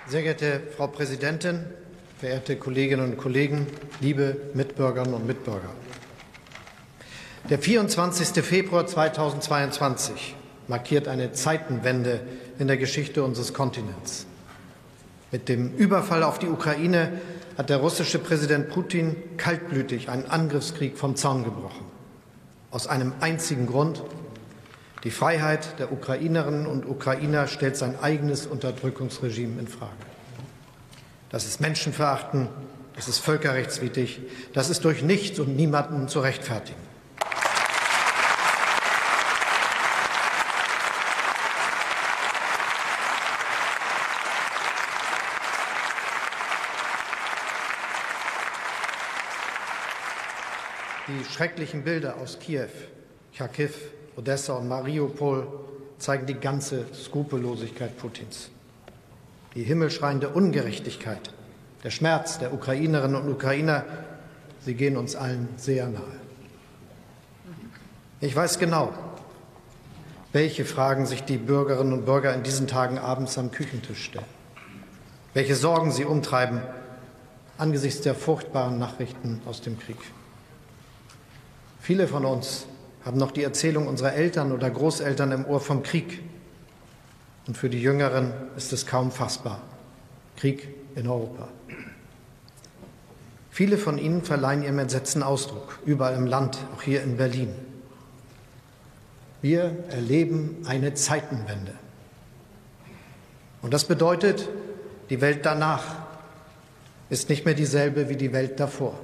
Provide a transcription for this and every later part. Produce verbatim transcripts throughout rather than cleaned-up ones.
Sehr geehrte Frau Präsidentin, verehrte Kolleginnen und Kollegen, liebe Mitbürgerinnen und Mitbürger! Der vierundzwanzigste Februar zweitausendzweiundzwanzig markiert eine Zeitenwende in der Geschichte unseres Kontinents. Mit dem Überfall auf die Ukraine hat der russische Präsident Putin kaltblütig einen Angriffskrieg vom Zaun gebrochen. Aus einem einzigen Grund: Die Freiheit der Ukrainerinnen und Ukrainer stellt sein eigenes Unterdrückungsregime infrage. Das ist menschenverachtend, das ist völkerrechtswidrig, das ist durch nichts und niemanden zu rechtfertigen. Die schrecklichen Bilder aus Kiew, Charkiw, Odessa und Mariupol zeigen die ganze Skrupellosigkeit Putins. Die himmelschreiende Ungerechtigkeit, der Schmerz der Ukrainerinnen und Ukrainer, sie gehen uns allen sehr nahe. Ich weiß genau, welche Fragen sich die Bürgerinnen und Bürger in diesen Tagen abends am Küchentisch stellen, welche Sorgen sie umtreiben angesichts der furchtbaren Nachrichten aus dem Krieg. Viele von uns haben noch die Erzählung unserer Eltern oder Großeltern im Ohr vom Krieg. Und für die Jüngeren ist es kaum fassbar. Krieg in Europa. Viele von ihnen verleihen ihrem Entsetzen Ausdruck, überall im Land, auch hier in Berlin. Wir erleben eine Zeitenwende. Und das bedeutet, die Welt danach ist nicht mehr dieselbe wie die Welt davor.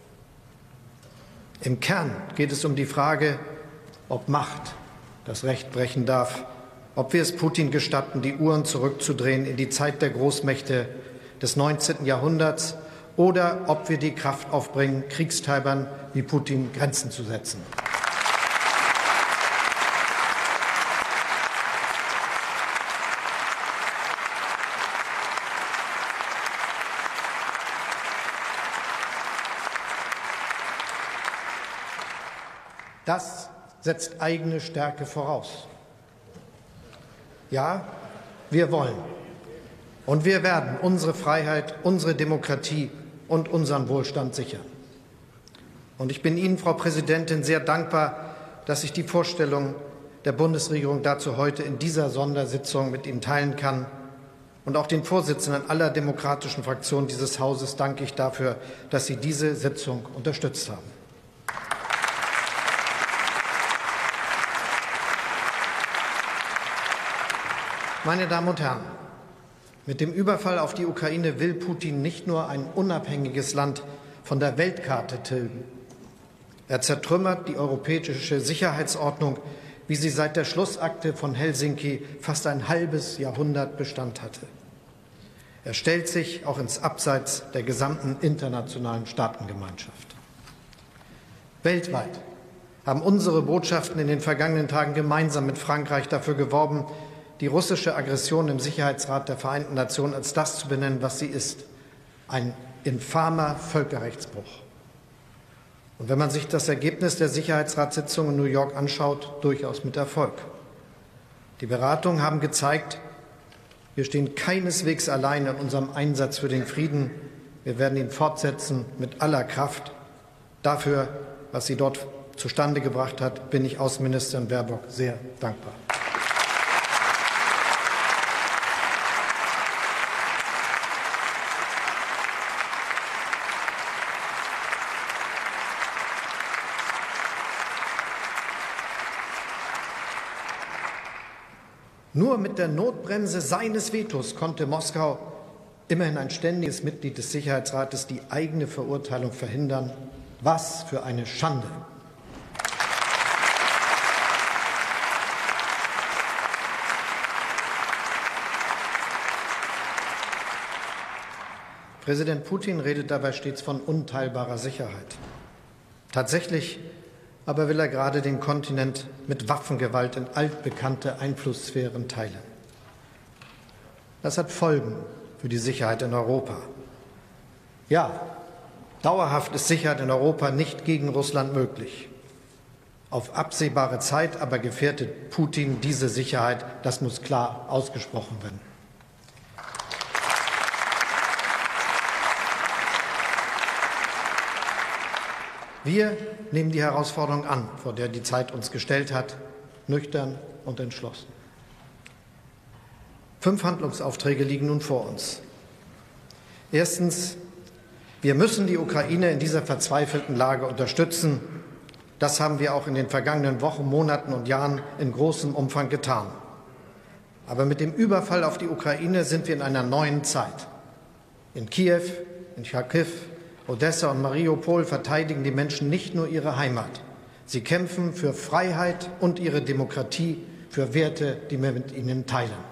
Im Kern geht es um die Frage, ob Macht das Recht brechen darf, ob wir es Putin gestatten, die Uhren zurückzudrehen in die Zeit der Großmächte des neunzehnten Jahrhunderts, oder ob wir die Kraft aufbringen, Kriegstreibern wie Putin Grenzen zu setzen. Das setzt eigene Stärke voraus. Ja, wir wollen und wir werden unsere Freiheit, unsere Demokratie und unseren Wohlstand sichern. Und ich bin Ihnen, Frau Präsidentin, sehr dankbar, dass ich die Vorstellung der Bundesregierung dazu heute in dieser Sondersitzung mit Ihnen teilen kann. Und auch den Vorsitzenden aller demokratischen Fraktionen dieses Hauses danke ich dafür, dass Sie diese Sitzung unterstützt haben. Meine Damen und Herren, mit dem Überfall auf die Ukraine will Putin nicht nur ein unabhängiges Land von der Weltkarte tilgen. Er zertrümmert die europäische Sicherheitsordnung, wie sie seit der Schlussakte von Helsinki fast ein halbes Jahrhundert Bestand hatte. Er stellt sich auch ins Abseits der gesamten internationalen Staatengemeinschaft. Weltweit haben unsere Botschaften in den vergangenen Tagen gemeinsam mit Frankreich dafür geworben, die russische Aggression im Sicherheitsrat der Vereinten Nationen als das zu benennen, was sie ist: ein infamer Völkerrechtsbruch. Und wenn man sich das Ergebnis der Sicherheitsratssitzung in New York anschaut, durchaus mit Erfolg. Die Beratungen haben gezeigt, wir stehen keineswegs allein in unserem Einsatz für den Frieden. Wir werden ihn fortsetzen mit aller Kraft. Dafür, was sie dort zustande gebracht hat, bin ich Außenministerin Baerbock sehr dankbar. Nur mit der Notbremse seines Vetos konnte Moskau, immerhin ein ständiges Mitglied des Sicherheitsrates, die eigene Verurteilung verhindern. Was für eine Schande! Präsident Putin redet dabei stets von unteilbarer Sicherheit. Tatsächlich aber will er gerade den Kontinent mit Waffengewalt in altbekannte Einflusssphären teilen. Das hat Folgen für die Sicherheit in Europa. Ja, dauerhaft ist Sicherheit in Europa nicht gegen Russland möglich. Auf absehbare Zeit aber gefährdet Putin diese Sicherheit. Das muss klar ausgesprochen werden. Wir nehmen die Herausforderung an, vor der die Zeit uns gestellt hat, nüchtern und entschlossen. Fünf Handlungsaufträge liegen nun vor uns. Erstens, wir müssen die Ukraine in dieser verzweifelten Lage unterstützen. Das haben wir auch in den vergangenen Wochen, Monaten und Jahren in großem Umfang getan. Aber mit dem Überfall auf die Ukraine sind wir in einer neuen Zeit. In Kiew, in Charkiw, Odessa und Mariupol verteidigen die Menschen nicht nur ihre Heimat. Sie kämpfen für Freiheit und ihre Demokratie, für Werte, die wir mit ihnen teilen.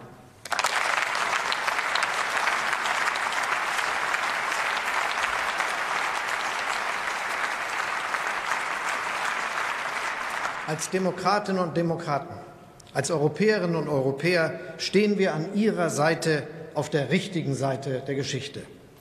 Als Demokratinnen und Demokraten, als Europäerinnen und Europäer stehen wir an Ihrer Seite, auf der richtigen Seite der Geschichte.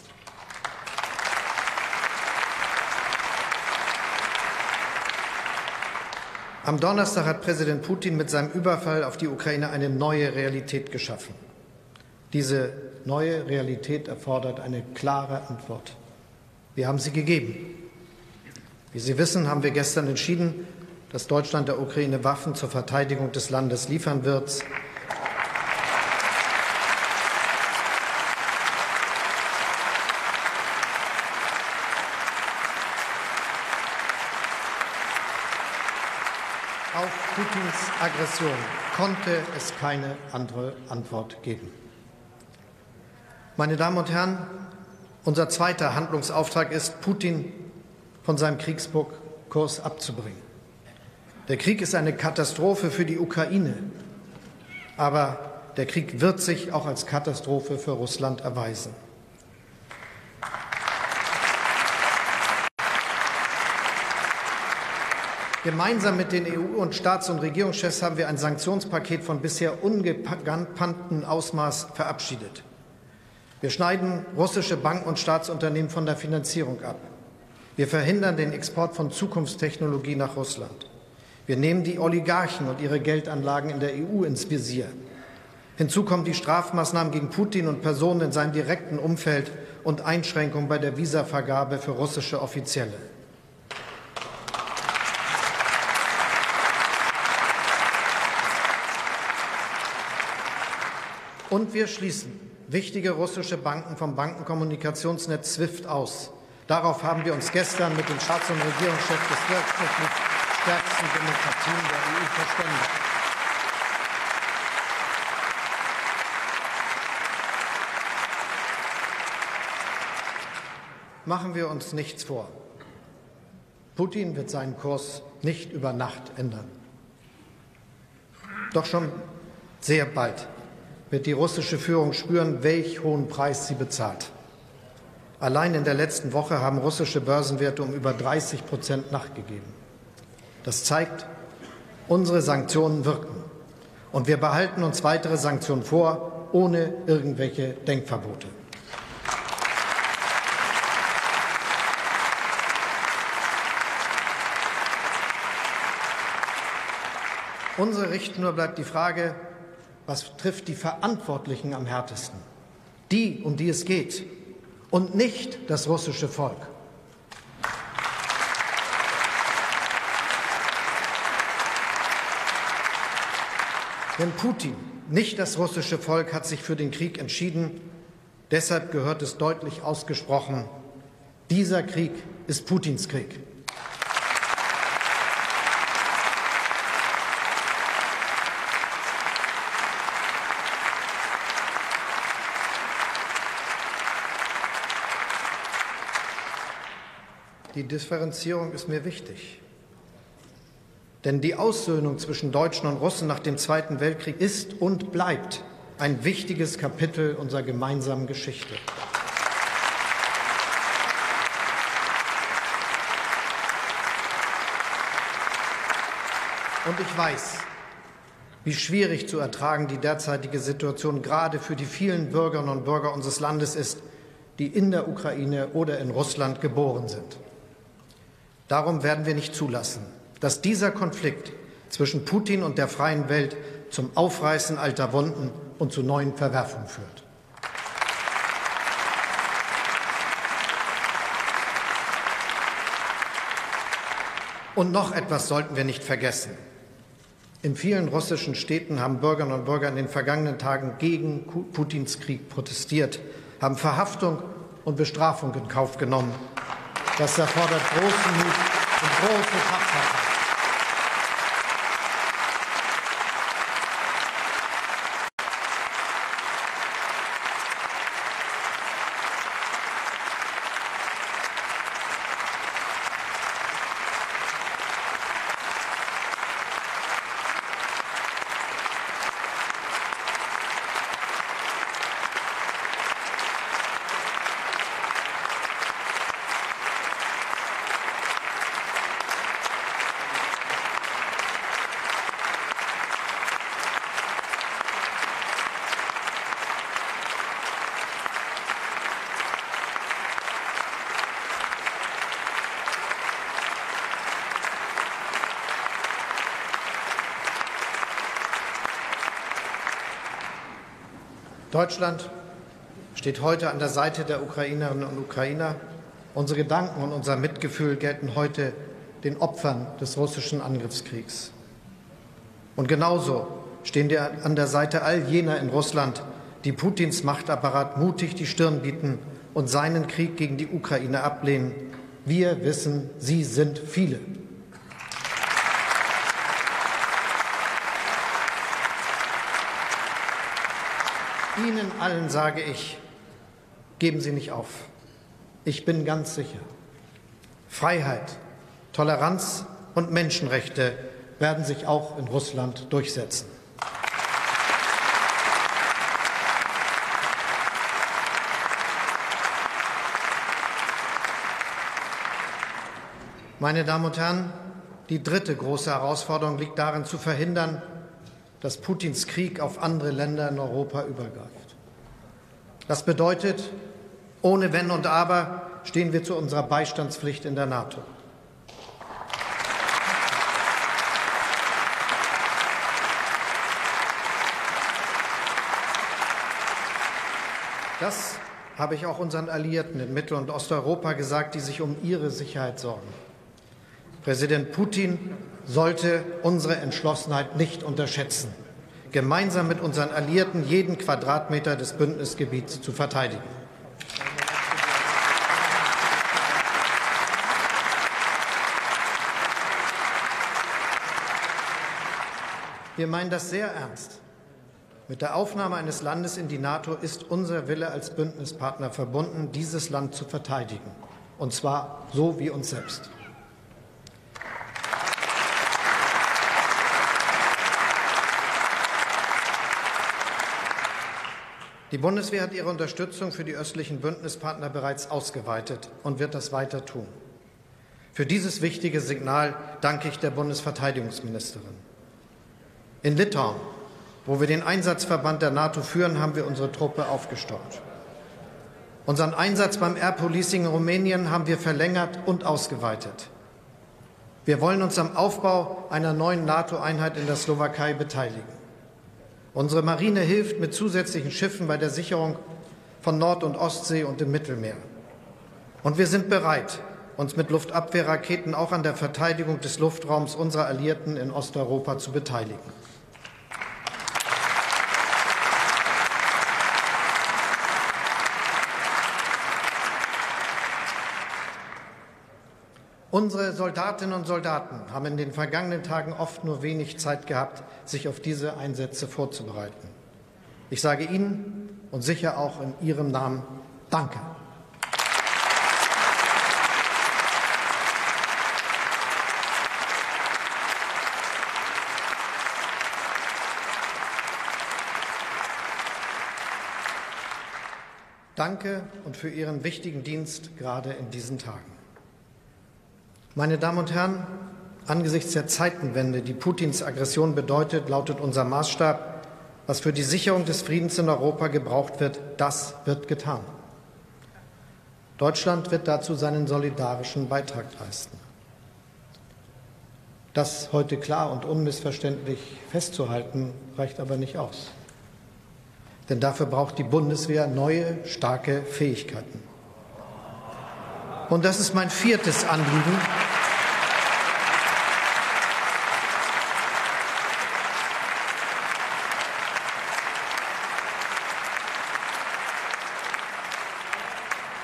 Am Donnerstag hat Präsident Putin mit seinem Überfall auf die Ukraine eine neue Realität geschaffen. Diese neue Realität erfordert eine klare Antwort. Wir haben sie gegeben. Wie Sie wissen, haben wir gestern entschieden, dass Deutschland der Ukraine Waffen zur Verteidigung des Landes liefern wird. Auf Putins Aggression konnte es keine andere Antwort geben. Meine Damen und Herren, unser zweiter Handlungsauftrag ist, Putin von seinem Kriegskurs abzubringen. Der Krieg ist eine Katastrophe für die Ukraine, aber der Krieg wird sich auch als Katastrophe für Russland erweisen. Gemeinsam mit den E U- und Staats- und Regierungschefs haben wir ein Sanktionspaket von bisher ungekanntem Ausmaß verabschiedet. Wir schneiden russische Banken und Staatsunternehmen von der Finanzierung ab. Wir verhindern den Export von Zukunftstechnologie nach Russland. Wir nehmen die Oligarchen und ihre Geldanlagen in der E U ins Visier. Hinzu kommen die Strafmaßnahmen gegen Putin und Personen in seinem direkten Umfeld und Einschränkungen bei der Visavergabe für russische Offizielle. Und wir schließen wichtige russische Banken vom Bankenkommunikationsnetz SWIFT aus. Darauf haben wir uns gestern mit dem Staats- und Regierungschef des wirtschaftlich stärksten Demokratien der E U verständigt. Machen wir uns nichts vor. Putin wird seinen Kurs nicht über Nacht ändern. Doch schon sehr bald wird die russische Führung spüren, welch hohen Preis sie bezahlt. Allein in der letzten Woche haben russische Börsenwerte um über dreißig Prozent nachgegeben. Das zeigt, unsere Sanktionen wirken. Und wir behalten uns weitere Sanktionen vor, ohne irgendwelche Denkverbote. Unsere Richtschnur bleibt die Frage, was trifft die Verantwortlichen am härtesten? Die, um die es geht, und nicht das russische Volk. Denn Putin, nicht das russische Volk, hat sich für den Krieg entschieden. Deshalb gehört es deutlich ausgesprochen, dieser Krieg ist Putins Krieg. Die Differenzierung ist mir wichtig. Denn die Aussöhnung zwischen Deutschen und Russen nach dem Zweiten Weltkrieg ist und bleibt ein wichtiges Kapitel unserer gemeinsamen Geschichte. Und ich weiß, wie schwierig zu ertragen die derzeitige Situation gerade für die vielen Bürgerinnen und Bürger unseres Landes ist, die in der Ukraine oder in Russland geboren sind. Darum werden wir nicht zulassen, dass dieser Konflikt zwischen Putin und der freien Welt zum Aufreißen alter Wunden und zu neuen Verwerfungen führt. Und noch etwas sollten wir nicht vergessen. In vielen russischen Städten haben Bürgerinnen und Bürger in den vergangenen Tagen gegen Putins Krieg protestiert, haben Verhaftung und Bestrafung in Kauf genommen. Das erfordert großen Mut und große Tapferkeit. Deutschland steht heute an der Seite der Ukrainerinnen und Ukrainer. Unsere Gedanken und unser Mitgefühl gelten heute den Opfern des russischen Angriffskriegs. Und genauso stehen wir an der Seite all jener in Russland, die Putins Machtapparat mutig die Stirn bieten und seinen Krieg gegen die Ukraine ablehnen. Wir wissen, sie sind viele. Ihnen allen sage ich, geben Sie nicht auf. Ich bin ganz sicher, Freiheit, Toleranz und Menschenrechte werden sich auch in Russland durchsetzen. Meine Damen und Herren, die dritte große Herausforderung liegt darin, zu verhindern, dass Putins Krieg auf andere Länder in Europa übergreift. Das bedeutet, ohne Wenn und Aber stehen wir zu unserer Beistandspflicht in der NATO. Das habe ich auch unseren Alliierten in Mittel- und Osteuropa gesagt, die sich um ihre Sicherheit sorgen. Präsident Putin sollte unsere Entschlossenheit nicht unterschätzen, gemeinsam mit unseren Alliierten jeden Quadratmeter des Bündnisgebiets zu verteidigen. Wir meinen das sehr ernst. Mit der Aufnahme eines Landes in die NATO ist unser Wille als Bündnispartner verbunden, dieses Land zu verteidigen, und zwar so wie uns selbst. Die Bundeswehr hat ihre Unterstützung für die östlichen Bündnispartner bereits ausgeweitet und wird das weiter tun. Für dieses wichtige Signal danke ich der Bundesverteidigungsministerin. In Litauen, wo wir den Einsatzverband der NATO führen, haben wir unsere Truppe aufgestockt. Unseren Einsatz beim Air Policing in Rumänien haben wir verlängert und ausgeweitet. Wir wollen uns am Aufbau einer neuen NATO-Einheit in der Slowakei beteiligen. Unsere Marine hilft mit zusätzlichen Schiffen bei der Sicherung von Nord- und Ostsee und im Mittelmeer. Und wir sind bereit, uns mit Luftabwehrraketen auch an der Verteidigung des Luftraums unserer Alliierten in Osteuropa zu beteiligen. Unsere Soldatinnen und Soldaten haben in den vergangenen Tagen oft nur wenig Zeit gehabt, sich auf diese Einsätze vorzubereiten. Ich sage Ihnen und sicher auch in Ihrem Namen Danke. Danke und für Ihren wichtigen Dienst gerade in diesen Tagen. Meine Damen und Herren, angesichts der Zeitenwende, die Putins Aggression bedeutet, lautet unser Maßstab: Was für die Sicherung des Friedens in Europa gebraucht wird, das wird getan. Deutschland wird dazu seinen solidarischen Beitrag leisten. Das heute klar und unmissverständlich festzuhalten, reicht aber nicht aus. Denn dafür braucht die Bundeswehr neue, starke Fähigkeiten. Und das ist mein viertes Anliegen.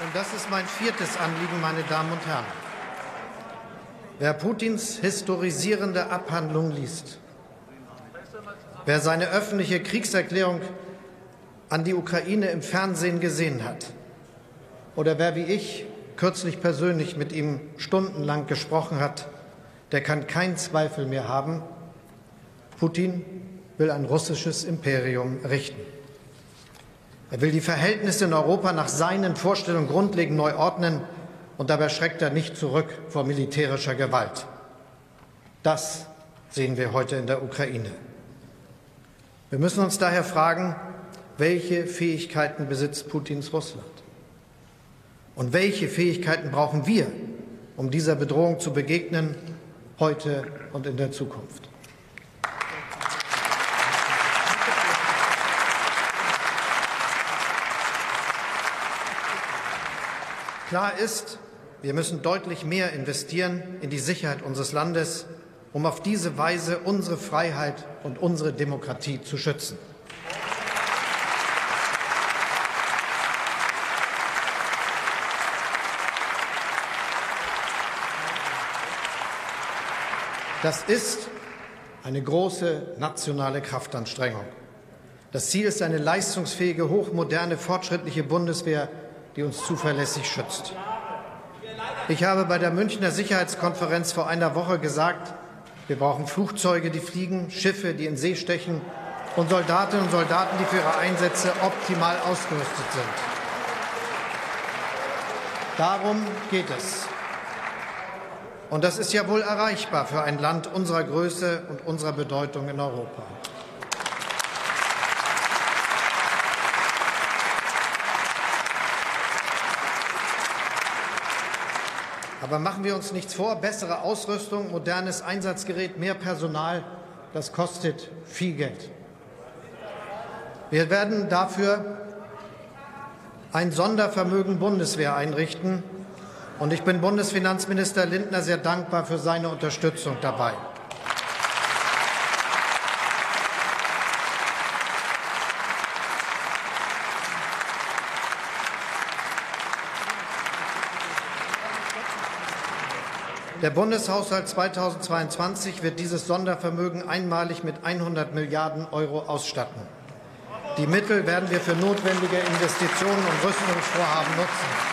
Und das ist mein viertes Anliegen, meine Damen und Herren. Wer Putins historisierende Abhandlung liest, wer seine öffentliche Kriegserklärung an die Ukraine im Fernsehen gesehen hat oder wer wie ich kürzlich persönlich mit ihm stundenlang gesprochen hat, der kann keinen Zweifel mehr haben, Putin will ein russisches Imperium richten. Er will die Verhältnisse in Europa nach seinen Vorstellungen grundlegend neu ordnen, und dabei schreckt er nicht zurück vor militärischer Gewalt. Das sehen wir heute in der Ukraine. Wir müssen uns daher fragen, welche Fähigkeiten besitzt Putins Russland? Und welche Fähigkeiten brauchen wir, um dieser Bedrohung zu begegnen, heute und in der Zukunft? Klar ist, wir müssen deutlich mehr investieren in die Sicherheit unseres Landes, um auf diese Weise unsere Freiheit und unsere Demokratie zu schützen. Das ist eine große nationale Kraftanstrengung. Das Ziel ist eine leistungsfähige, hochmoderne, fortschrittliche Bundeswehr, die uns zuverlässig schützt. Ich habe bei der Münchner Sicherheitskonferenz vor einer Woche gesagt, wir brauchen Flugzeuge, die fliegen, Schiffe, die in See stechen und Soldatinnen und Soldaten, die für ihre Einsätze optimal ausgerüstet sind. Darum geht es. Und das ist ja wohl erreichbar für ein Land unserer Größe und unserer Bedeutung in Europa. Aber machen wir uns nichts vor, bessere Ausrüstung, modernes Einsatzgerät, mehr Personal, das kostet viel Geld. Wir werden dafür ein Sondervermögen Bundeswehr einrichten, und ich bin Bundesfinanzminister Lindner sehr dankbar für seine Unterstützung dabei. Der Bundeshaushalt zweitausendzweiundzwanzig wird dieses Sondervermögen einmalig mit hundert Milliarden Euro ausstatten. Die Mittel werden wir für notwendige Investitionen und Rüstungsvorhaben nutzen.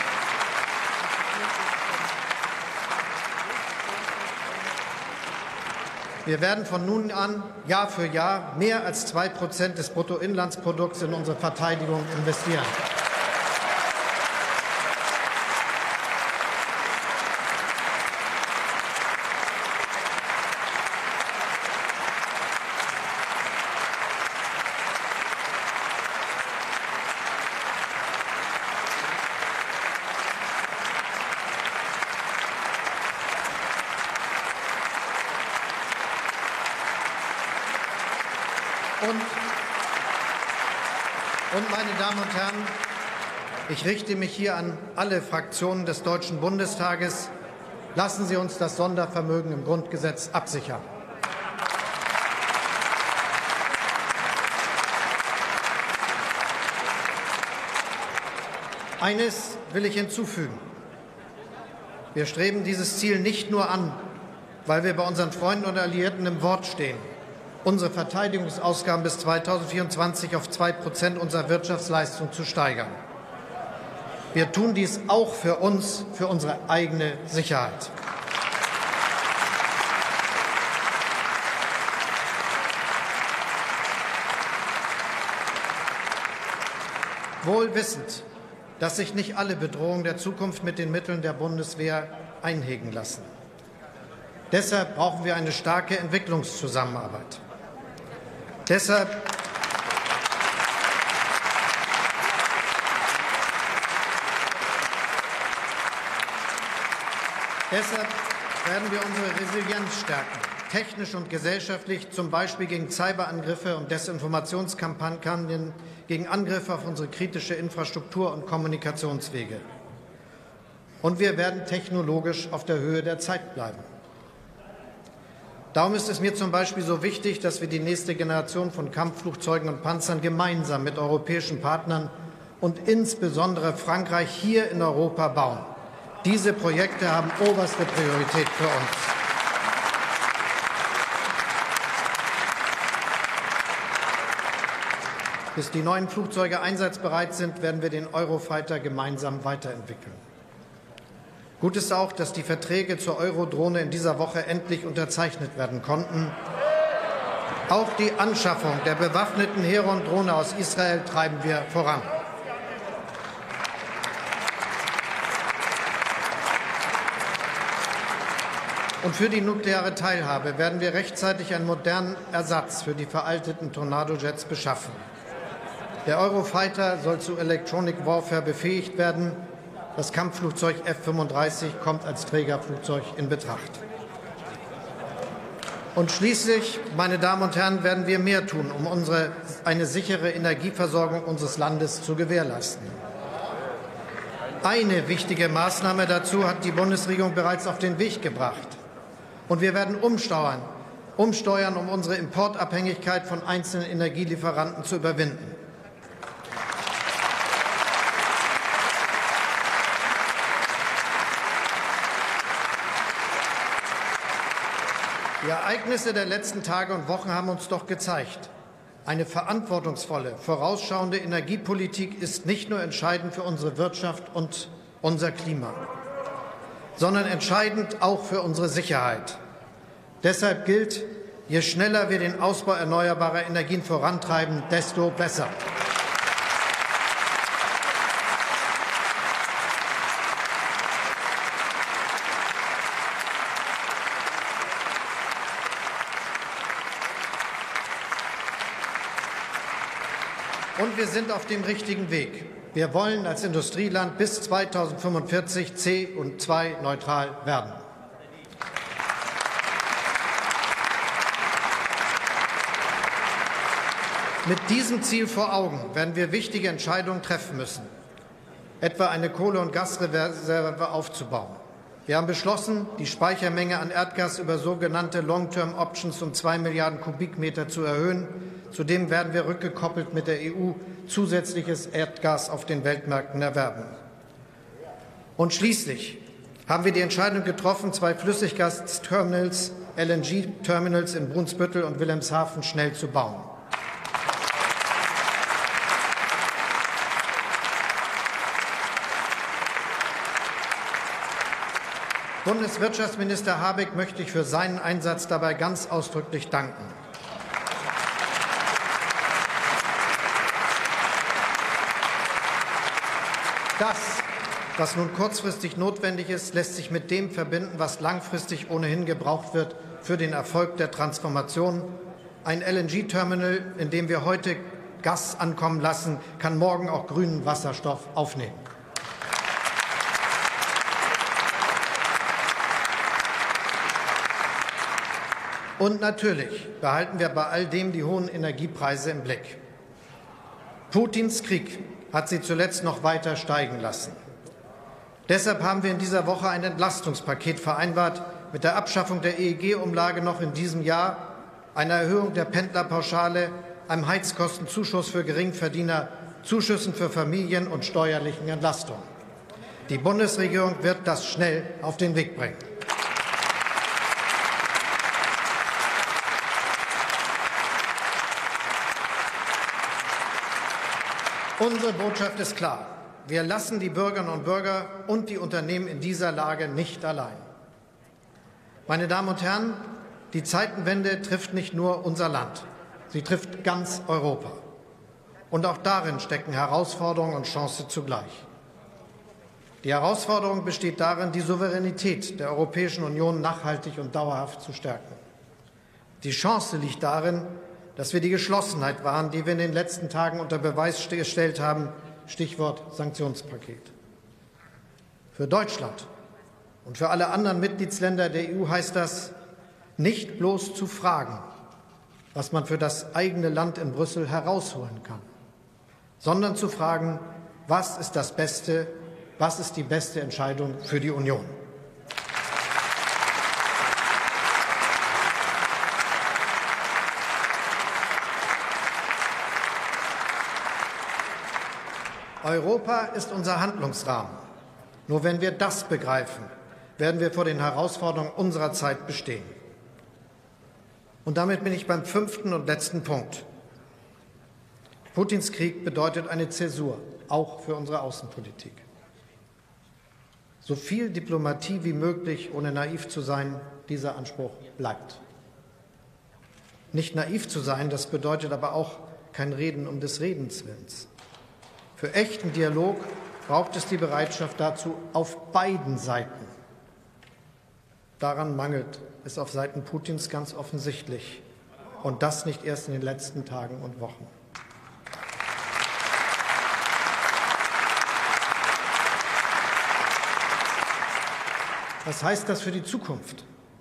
Wir werden von nun an Jahr für Jahr mehr als zwei Prozent des Bruttoinlandsprodukts in unsere Verteidigung investieren. Und, und, meine Damen und Herren, ich richte mich hier an alle Fraktionen des Deutschen Bundestages. Lassen Sie uns das Sondervermögen im Grundgesetz absichern. Eines will ich hinzufügen. Wir streben dieses Ziel nicht nur an, weil wir bei unseren Freunden und Alliierten im Wort stehen, unsere Verteidigungsausgaben bis zweitausendvierundzwanzig auf zwei Prozent unserer Wirtschaftsleistung zu steigern. Wir tun dies auch für uns, für unsere eigene Sicherheit. Wohl wissend, dass sich nicht alle Bedrohungen der Zukunft mit den Mitteln der Bundeswehr einhegen lassen. Deshalb brauchen wir eine starke Entwicklungszusammenarbeit. Deshalb, deshalb werden wir unsere Resilienz stärken, technisch und gesellschaftlich, zum Beispiel gegen Cyberangriffe und Desinformationskampagnen, gegen Angriffe auf unsere kritische Infrastruktur und Kommunikationswege. Und wir werden technologisch auf der Höhe der Zeit bleiben. Darum ist es mir zum Beispiel so wichtig, dass wir die nächste Generation von Kampfflugzeugen und Panzern gemeinsam mit europäischen Partnern und insbesondere Frankreich hier in Europa bauen. Diese Projekte haben oberste Priorität für uns. Bis die neuen Flugzeuge einsatzbereit sind, werden wir den Eurofighter gemeinsam weiterentwickeln. Gut ist auch, dass die Verträge zur Eurodrohne in dieser Woche endlich unterzeichnet werden konnten. Auch die Anschaffung der bewaffneten Heron-Drohne aus Israel treiben wir voran. Und für die nukleare Teilhabe werden wir rechtzeitig einen modernen Ersatz für die veralteten Tornado-Jets beschaffen. Der Eurofighter soll zu Electronic Warfare befähigt werden. Das Kampfflugzeug F fünfunddreißig kommt als Trägerflugzeug in Betracht. Und schließlich, meine Damen und Herren, werden wir mehr tun, um unsere, eine sichere Energieversorgung unseres Landes zu gewährleisten. Eine wichtige Maßnahme dazu hat die Bundesregierung bereits auf den Weg gebracht. Und wir werden umsteuern, umsteuern, um unsere Importabhängigkeit von einzelnen Energielieferanten zu überwinden. Die Ereignisse der letzten Tage und Wochen haben uns doch gezeigt, eine verantwortungsvolle, vorausschauende Energiepolitik ist nicht nur entscheidend für unsere Wirtschaft und unser Klima, sondern entscheidend auch für unsere Sicherheit. Deshalb gilt, je schneller wir den Ausbau erneuerbarer Energien vorantreiben, desto besser. Und wir sind auf dem richtigen Weg. Wir wollen als Industrieland bis zweitausendfünfundvierzig C O zwei neutral werden. Mit diesem Ziel vor Augen werden wir wichtige Entscheidungen treffen müssen, etwa eine Kohle- und Gasreserve aufzubauen. Wir haben beschlossen, die Speichermenge an Erdgas über sogenannte Long-Term-Options um zwei Milliarden Kubikmeter zu erhöhen. Zudem werden wir rückgekoppelt mit der E U zusätzliches Erdgas auf den Weltmärkten erwerben. Und schließlich haben wir die Entscheidung getroffen, zwei Flüssiggasterminals, L N G-Terminals in Brunsbüttel und Wilhelmshaven schnell zu bauen. Bundeswirtschaftsminister Habeck möchte ich für seinen Einsatz dabei ganz ausdrücklich danken. Das, was nun kurzfristig notwendig ist, lässt sich mit dem verbinden, was langfristig ohnehin gebraucht wird für den Erfolg der Transformation. Ein L N G-Terminal, in dem wir heute Gas ankommen lassen, kann morgen auch grünen Wasserstoff aufnehmen. Und natürlich behalten wir bei all dem die hohen Energiepreise im Blick. Putins Krieg hat sie zuletzt noch weiter steigen lassen. Deshalb haben wir in dieser Woche ein Entlastungspaket vereinbart mit der Abschaffung der E E G-Umlage noch in diesem Jahr, einer Erhöhung der Pendlerpauschale, einem Heizkostenzuschuss für Geringverdiener, Zuschüssen für Familien und steuerlichen Entlastungen. Die Bundesregierung wird das schnell auf den Weg bringen. Unsere Botschaft ist klar. Wir lassen die Bürgerinnen und Bürger und die Unternehmen in dieser Lage nicht allein. Meine Damen und Herren, die Zeitenwende trifft nicht nur unser Land, sie trifft ganz Europa. Und auch darin stecken Herausforderungen und Chancen zugleich. Die Herausforderung besteht darin, die Souveränität der Europäischen Union nachhaltig und dauerhaft zu stärken. Die Chance liegt darin, dass wir die Geschlossenheit wahren, die wir in den letzten Tagen unter Beweis gestellt haben, Stichwort Sanktionspaket. Für Deutschland und für alle anderen Mitgliedsländer der E U heißt das, nicht bloß zu fragen, was man für das eigene Land in Brüssel herausholen kann, sondern zu fragen, was ist das Beste, was ist die beste Entscheidung für die Union. Europa ist unser Handlungsrahmen. Nur wenn wir das begreifen, werden wir vor den Herausforderungen unserer Zeit bestehen. Und damit bin ich beim fünften und letzten Punkt. Putins Krieg bedeutet eine Zäsur, auch für unsere Außenpolitik. So viel Diplomatie wie möglich, ohne naiv zu sein, dieser Anspruch bleibt. Nicht naiv zu sein, das bedeutet aber auch kein Reden um des Redens willens. Für echten Dialog braucht es die Bereitschaft dazu auf beiden Seiten. Daran mangelt es auf Seiten Putins ganz offensichtlich. Und das nicht erst in den letzten Tagen und Wochen. Was heißt das für die Zukunft?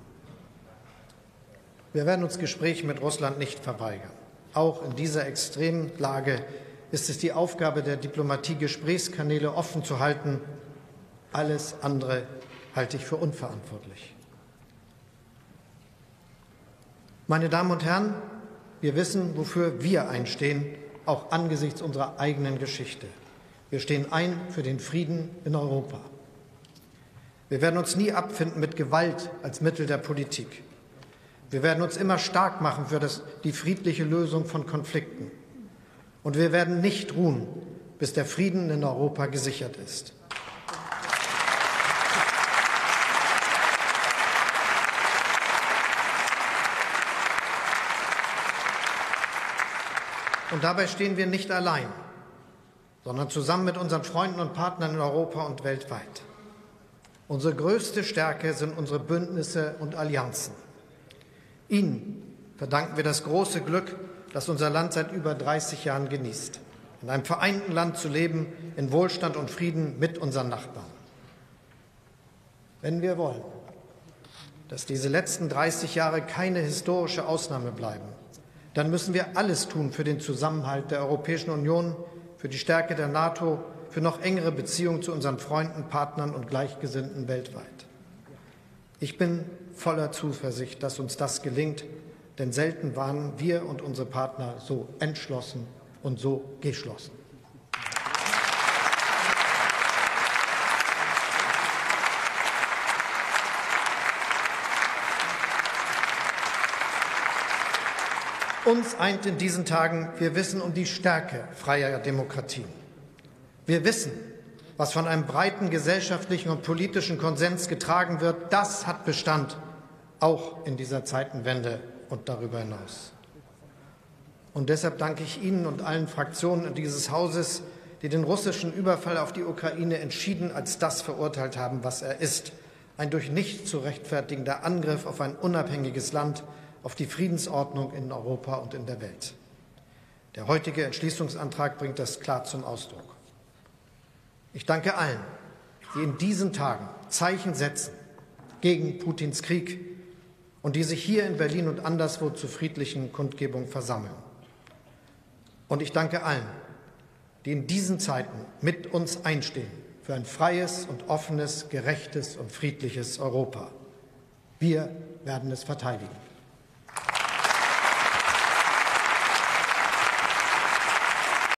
Wir werden uns Gesprächen mit Russland nicht verweigern. Auch in dieser extremen Lage ist es die Aufgabe der Diplomatie, Gesprächskanäle offen zu halten. Alles andere halte ich für unverantwortlich. Meine Damen und Herren, wir wissen, wofür wir einstehen, auch angesichts unserer eigenen Geschichte. Wir stehen ein für den Frieden in Europa. Wir werden uns nie abfinden mit Gewalt als Mittel der Politik. Wir werden uns immer stark machen für das, die friedliche Lösung von Konflikten. Und wir werden nicht ruhen, bis der Frieden in Europa gesichert ist. Und dabei stehen wir nicht allein, sondern zusammen mit unseren Freunden und Partnern in Europa und weltweit. Unsere größte Stärke sind unsere Bündnisse und Allianzen. Ihnen verdanken wir das große Glück, das unser Land seit über dreißig Jahren genießt, in einem vereinten Land zu leben, in Wohlstand und Frieden mit unseren Nachbarn. Wenn wir wollen, dass diese letzten dreißig Jahre keine historische Ausnahme bleiben, dann müssen wir alles tun für den Zusammenhalt der Europäischen Union, für die Stärke der NATO, für noch engere Beziehungen zu unseren Freunden, Partnern und Gleichgesinnten weltweit. Ich bin voller Zuversicht, dass uns das gelingt, denn selten waren wir und unsere Partner so entschlossen und so geschlossen. Uns eint in diesen Tagen, wir wissen um die Stärke freier Demokratien. Wir wissen, was von einem breiten gesellschaftlichen und politischen Konsens getragen wird. Das hat Bestand, auch in dieser Zeitenwende und darüber hinaus. Und deshalb danke ich Ihnen und allen Fraktionen dieses Hauses, die den russischen Überfall auf die Ukraine entschieden als das verurteilt haben, was er ist. Ein durch nichts zu rechtfertigender Angriff auf ein unabhängiges Land, auf die Friedensordnung in Europa und in der Welt. Der heutige Entschließungsantrag bringt das klar zum Ausdruck. Ich danke allen, die in diesen Tagen Zeichen setzen gegen Putins Krieg und die sich hier in Berlin und anderswo zu friedlichen Kundgebungen versammeln. Und ich danke allen, die in diesen Zeiten mit uns einstehen für ein freies und offenes, gerechtes und friedliches Europa. Wir werden es verteidigen.